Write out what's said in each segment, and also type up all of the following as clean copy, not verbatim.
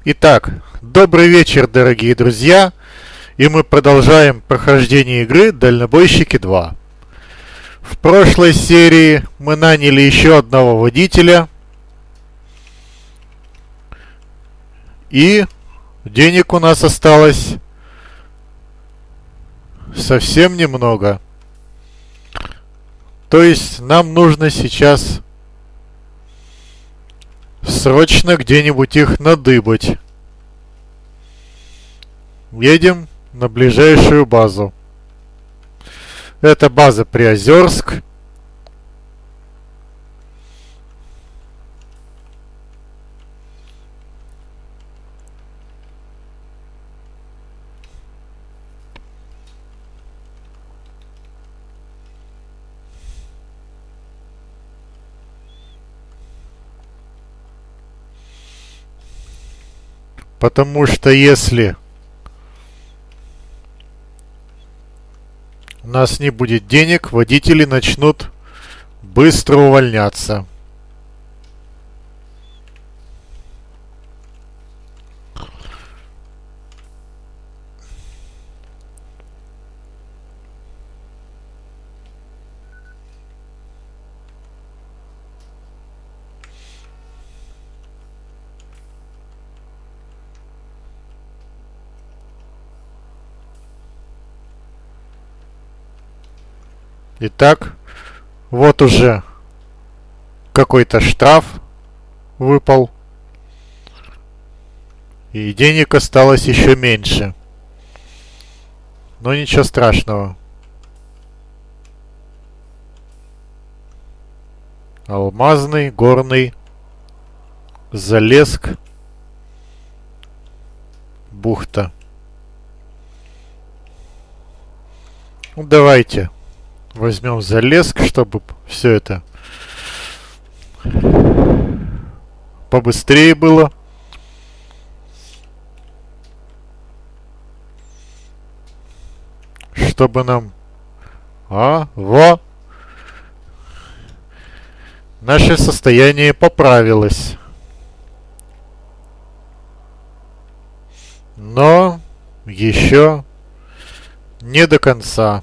Итак, добрый вечер, дорогие друзья, и мы продолжаем прохождение игры Дальнобойщики 2. В прошлой серии мы наняли еще одного водителя, и денег у нас осталось совсем немного. То есть нам нужно сейчас срочно где-нибудь их надыбать. Едем на ближайшую базу. Это база Приозерск. Потому что если у нас не будет денег, водители начнут быстро увольняться. Итак, вот уже какой-то штраф выпал. И денег осталось еще меньше. Но ничего страшного. Алмазный, горный, Залеск, бухта. Ну, давайте возьмем Залеск, чтобы все это побыстрее было. Чтобы нам... Наше состояние поправилось. Но еще не до конца.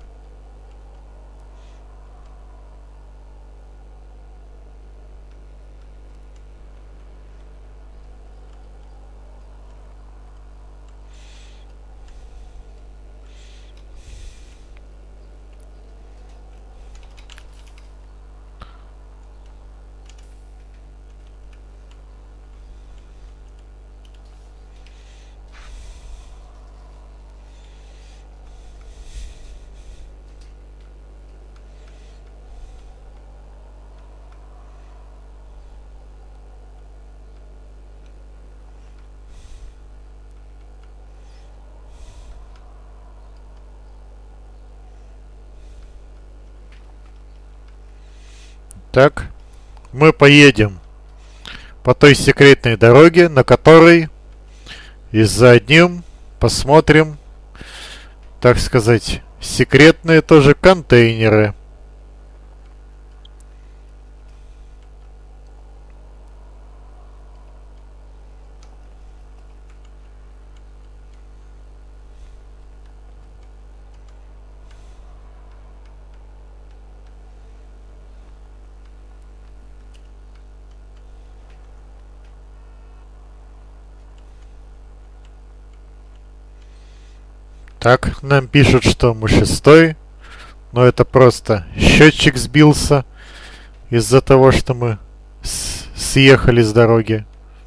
Так, мы поедем по той секретной дороге, на которой и за одним посмотрим, так сказать, секретные тоже контейнеры. Так, нам пишут, что мы шестой, но это просто счетчик сбился из-за того, что мы съехали с дороги.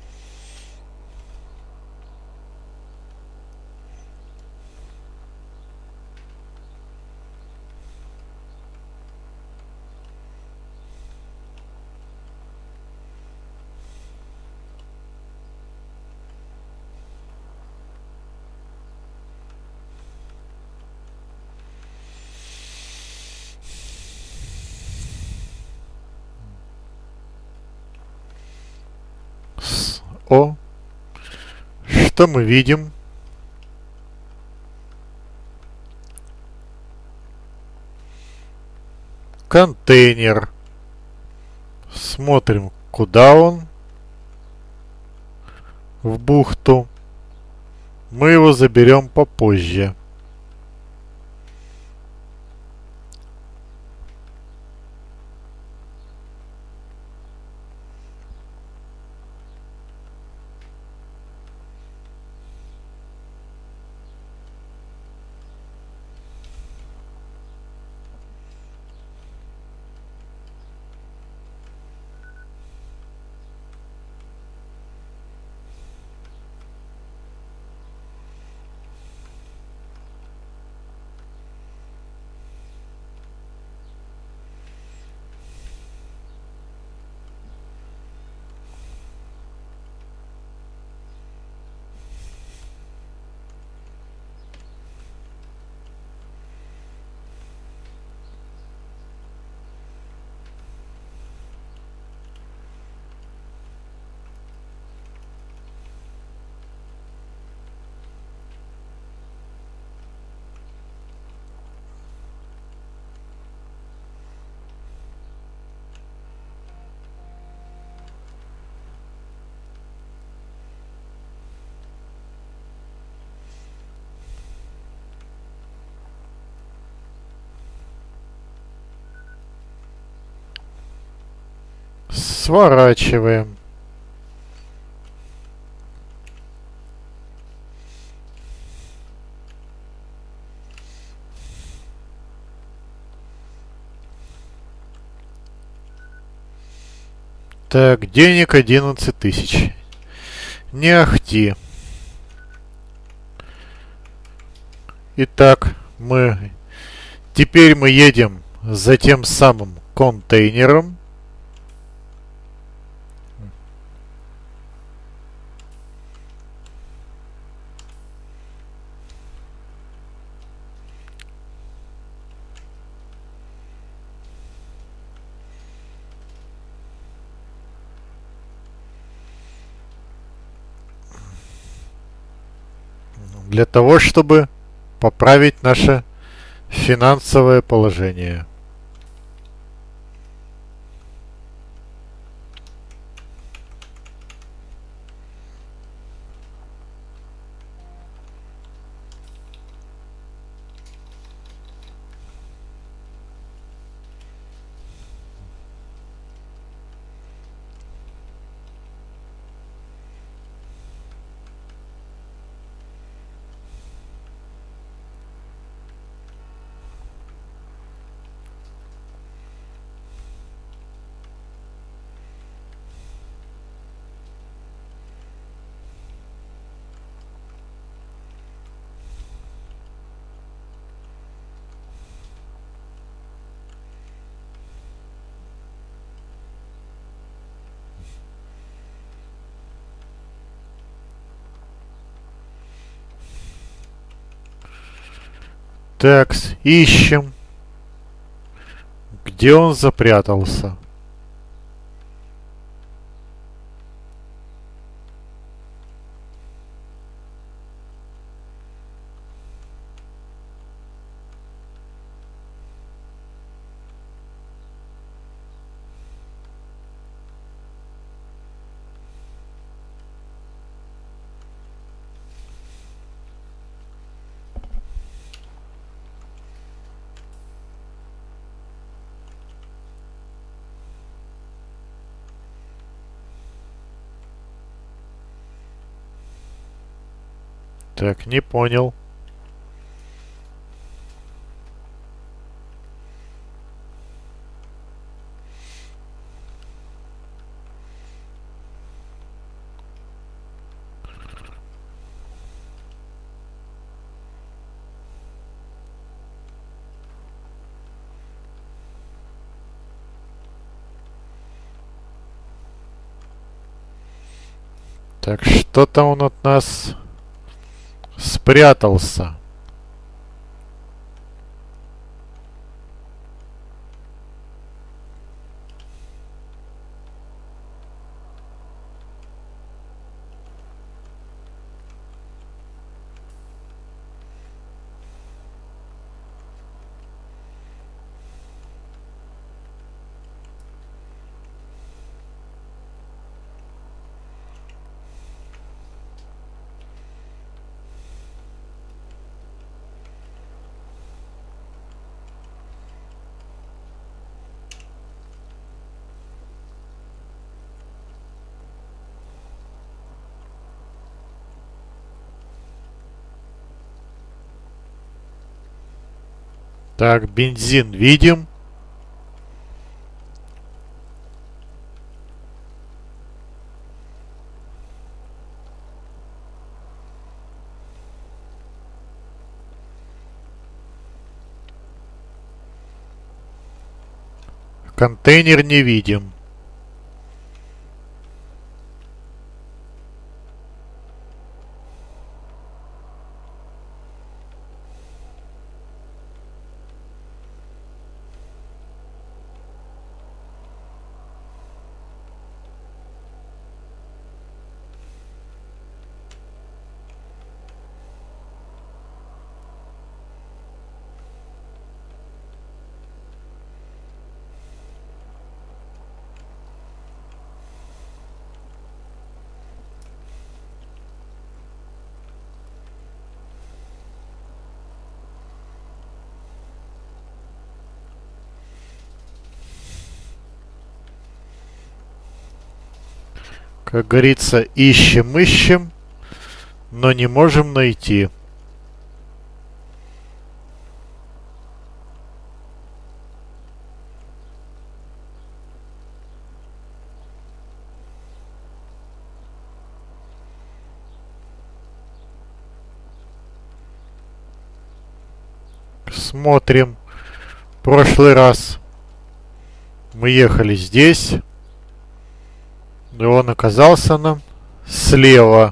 О, что мы видим? Контейнер. Смотрим, куда он. в бухту. Мы его заберем попозже. Сворачиваем. Так, денег 11 тысяч. Не ахти. Итак, теперь мы едем за тем самым контейнером. Для того, чтобы поправить наше финансовое положение. Так, ищем. Где он запрятался? Так, не понял. Так, что-то он от нас спрятался. Так, бензин видим. Контейнер не видим. Как говорится, ищем, но не можем найти. Смотрим. В прошлый раз мы ехали здесь, и он оказался нам слева.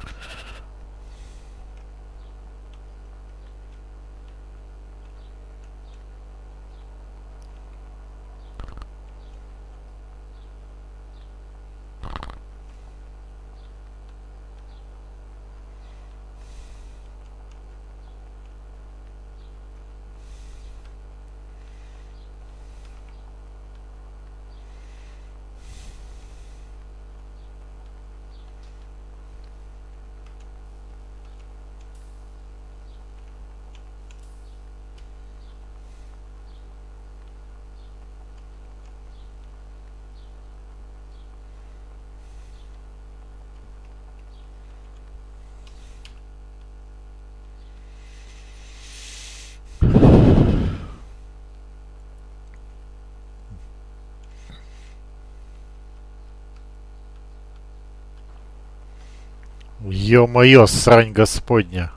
Ё-моё, срань господня.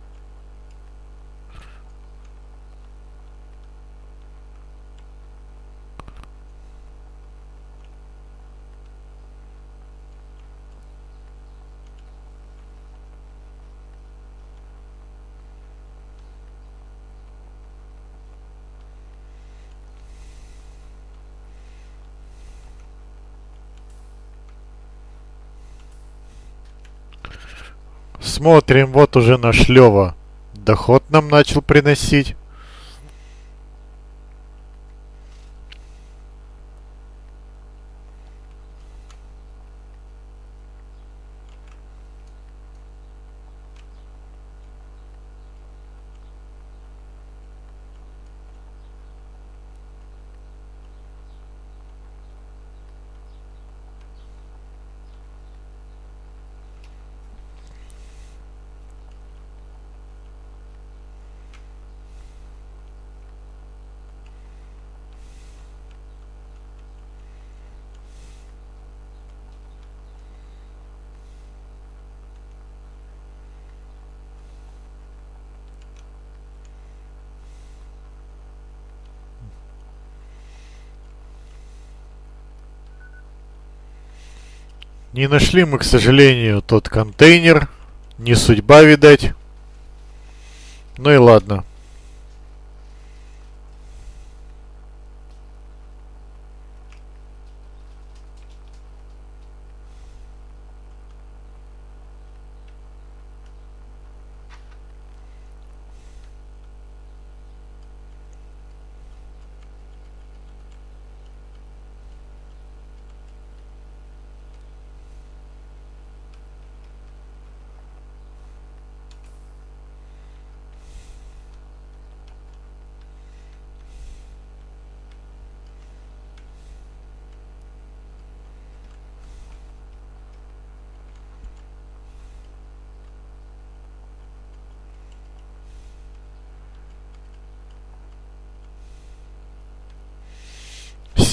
Смотрим, вот уже наш Лёва доход нам начал приносить. Не нашли мы, к сожалению, тот контейнер. Не судьба, видать. Ну и ладно.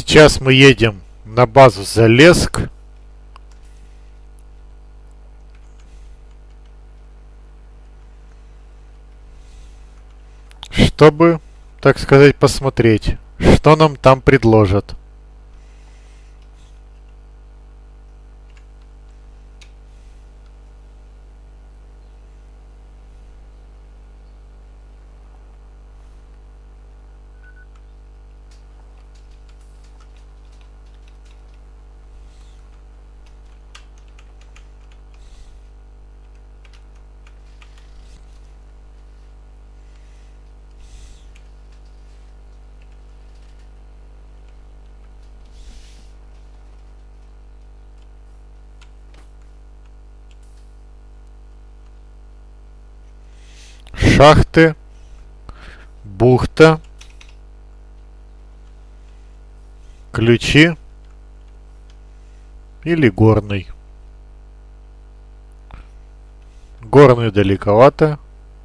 Сейчас мы едем на базу Залеск. Чтобы, так сказать, посмотреть, что нам там предложат. Шахты, бухта, ключи или горный. Горный далековато.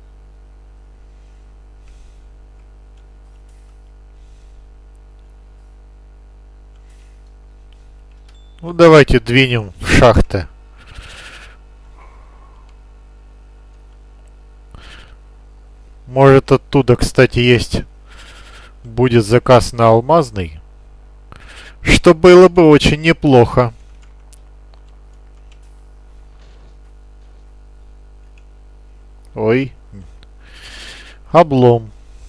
Ну давайте двинем в шахты. Может оттуда, кстати, будет заказ на алмазный, что было бы очень неплохо. Ой, облом.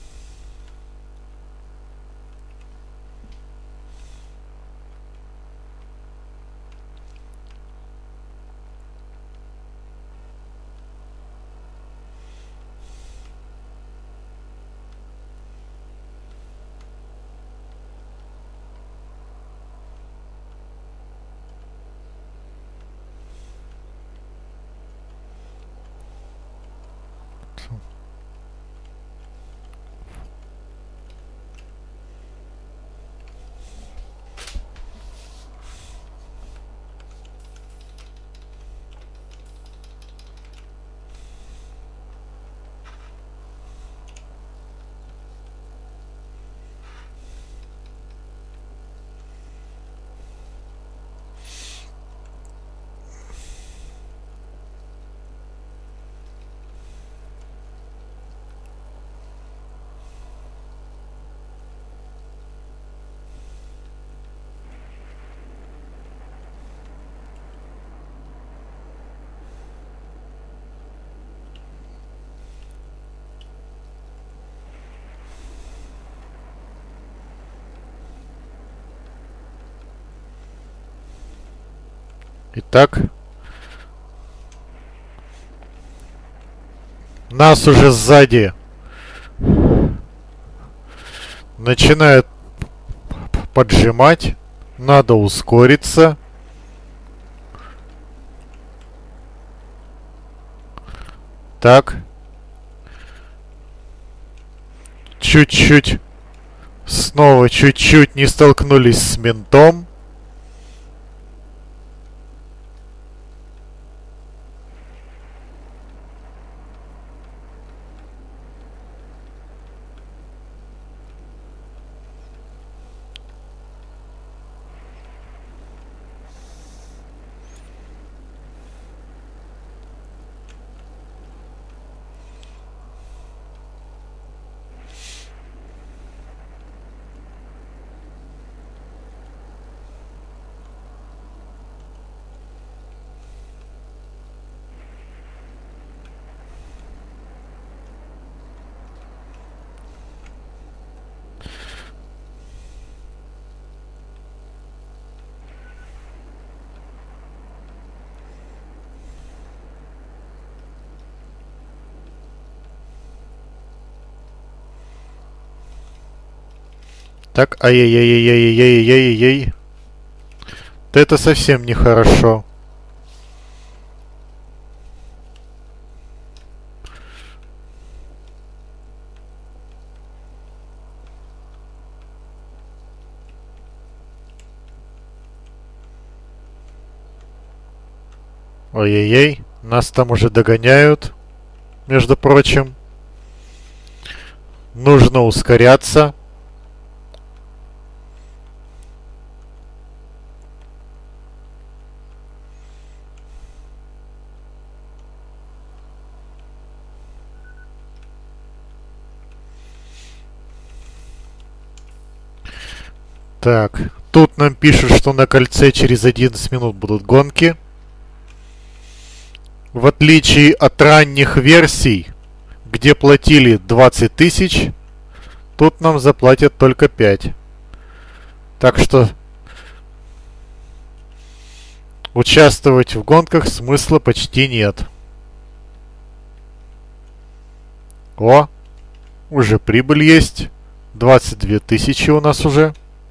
Итак, нас уже сзади начинают поджимать. Надо ускориться. Так. Чуть-чуть. Снова чуть-чуть не столкнулись с ментом. Так, ай-яй-яй-яй-яй-яй-яй-яй. Да это совсем нехорошо. Ой-ой-ой, нас там уже догоняют, между прочим. Нужно ускоряться. Так, тут нам пишут, что на кольце через 11 минут будут гонки. В отличие от ранних версий, где платили 20 тысяч, тут нам заплатят только 5. Так что участвовать в гонках смысла почти нет. О, уже прибыль есть. 22 тысячи у нас уже.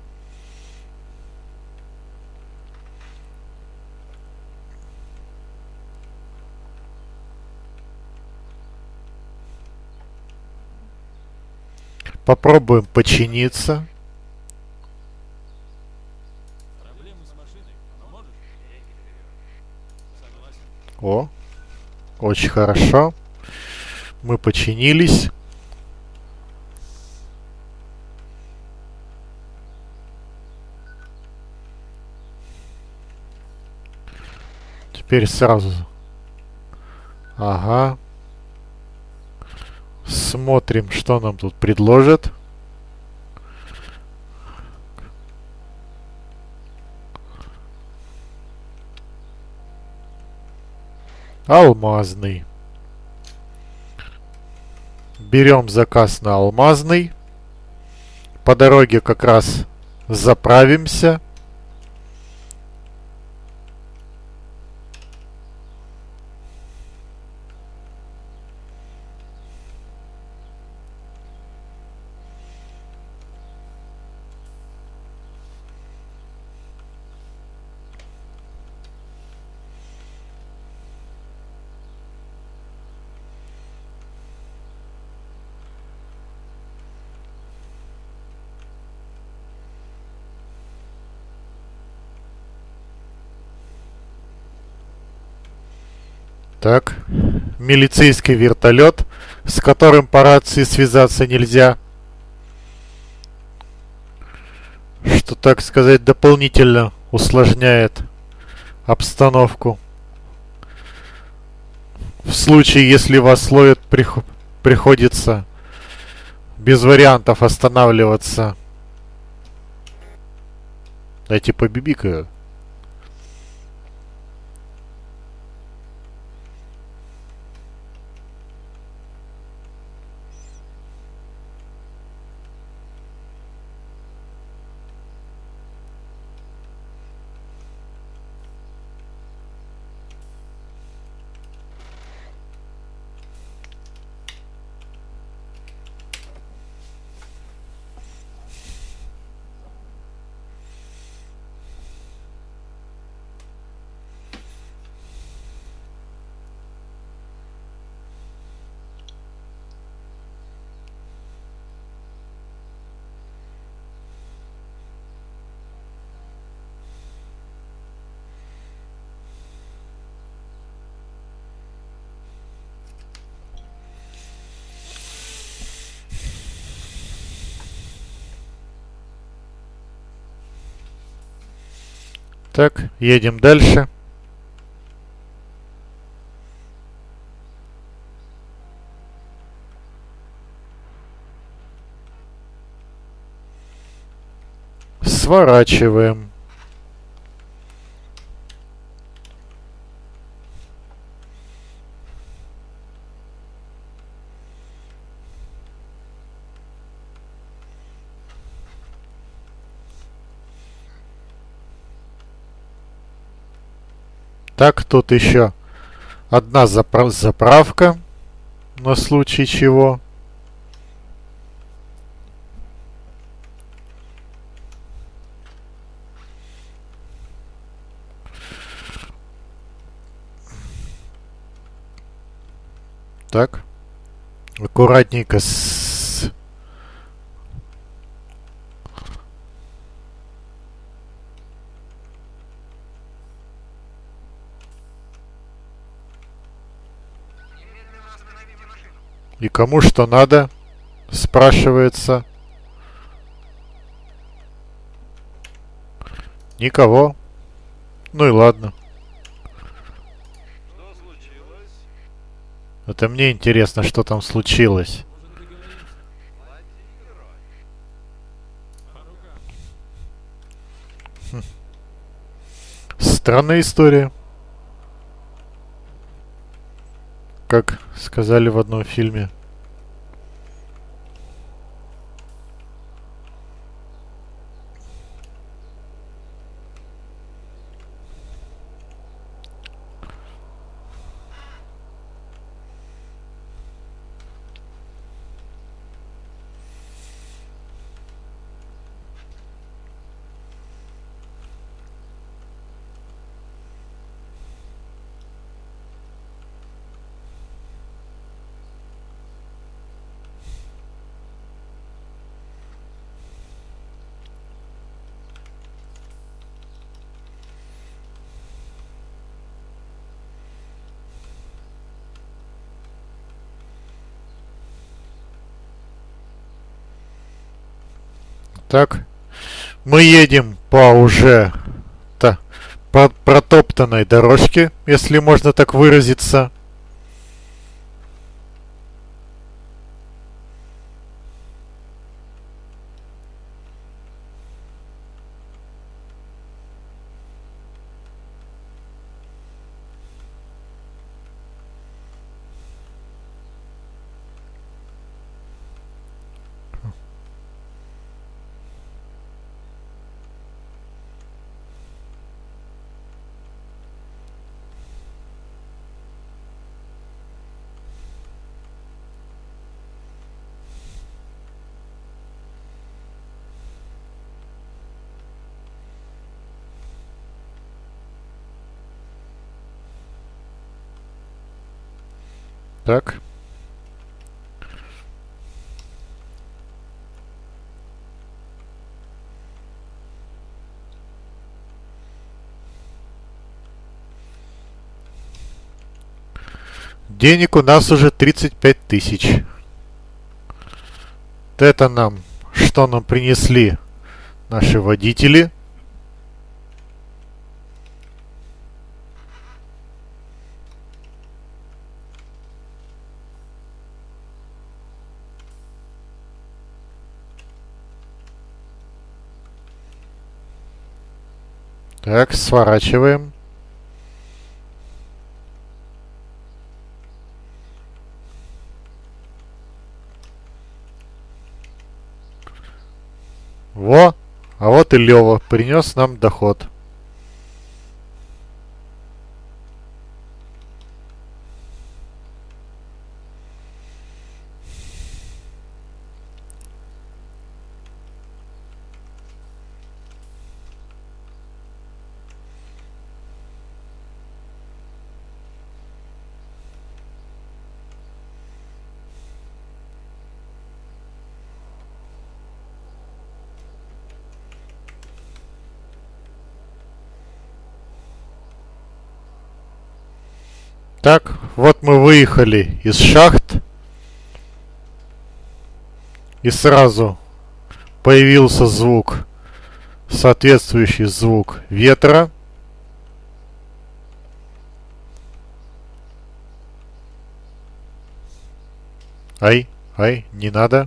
Попробуем починиться. О, очень хорошо. Мы починились. Теперь сразу. Ага. Смотрим, что нам тут предложат. Алмазный. Берем заказ на алмазный. По дороге как раз заправимся. Так, милицейский вертолет, с которым по рации связаться нельзя. Что, так сказать, дополнительно усложняет обстановку. В случае, если вас ловят, приходится без вариантов останавливаться. Дайте побибикаю. Так, едем дальше. Сворачиваем. Так, тут еще одна заправка на случай чего. Так, аккуратненько И кому что надо, спрашивается. Никого. Ну и ладно. Что случилось? Это мне интересно, что там случилось. Владимир, Странная история. Как сказали в одном фильме. Так, мы едем по уже по протоптанной дорожке, если можно так выразиться. Так. Денег у нас уже 35 тысяч. Это нам, что нам принесли наши водители. Так, сворачиваем. Во, а вот и Лёва принес нам доход. Так, вот мы выехали из шахт. И сразу появился звук, соответствующий звук ветра. Ай, ай, не надо.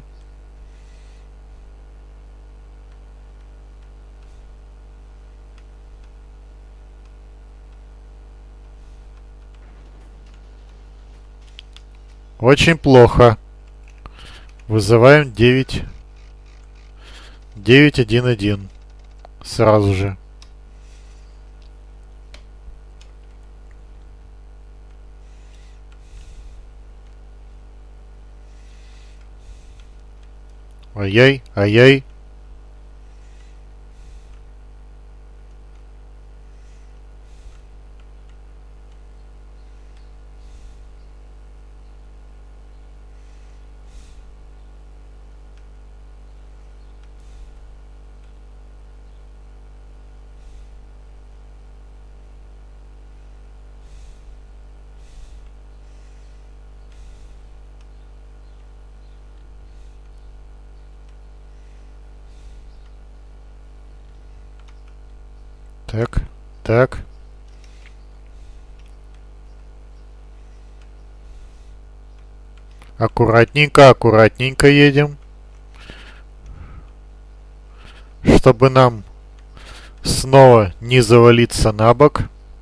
Очень плохо. Вызываем 911 сразу же. Ай-яй, ай-яй. Так, так. Аккуратненько, аккуратненько едем. Чтобы нам снова не завалиться на бок.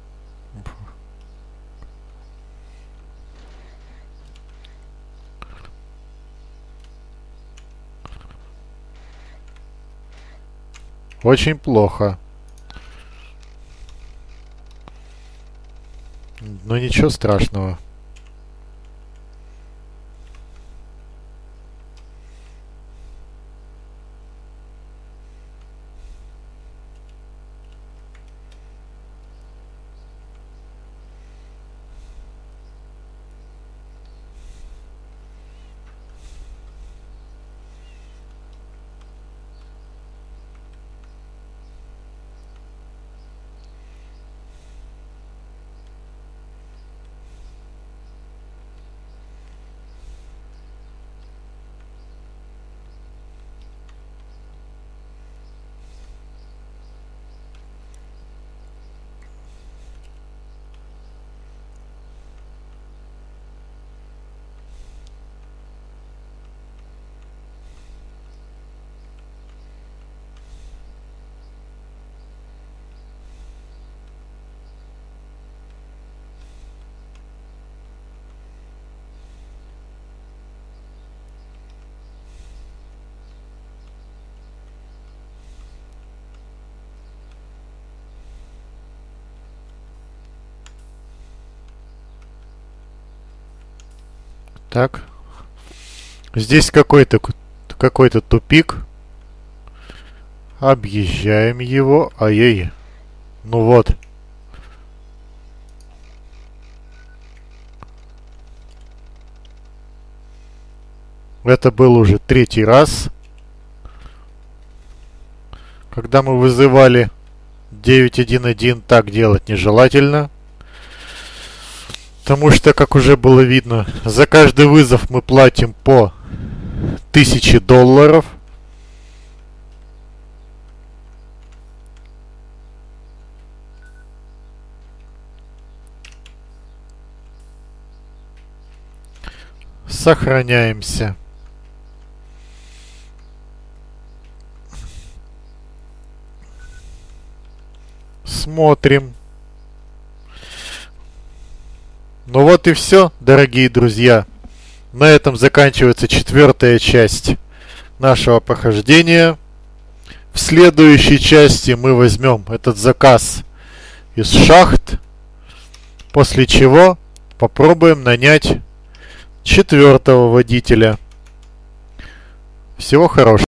Очень плохо. Но ничего страшного. Так. Здесь какой-то тупик. Объезжаем его. Ай-яй. Ну вот. Это был уже третий раз, когда мы вызывали 911. Так делать нежелательно. Потому что, как уже было видно, за каждый вызов мы платим по $1000. Сохраняемся. Смотрим. Ну вот и все, дорогие друзья. На этом заканчивается 4-я часть нашего прохождения. В следующей части мы возьмем этот заказ из шахт, после чего попробуем нанять 4-го водителя. Всего хорошего.